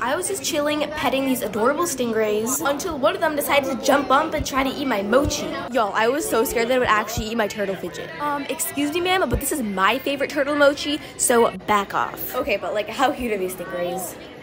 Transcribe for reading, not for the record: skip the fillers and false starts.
I was just chilling, petting these adorable stingrays until one of them decided to jump up and try to eat my mochi. Y'all, I was so scared that it would actually eat my turtle fidget. Excuse me, ma'am, but this is my favorite turtle mochi, so back off. Okay, but like, how cute are these stingrays?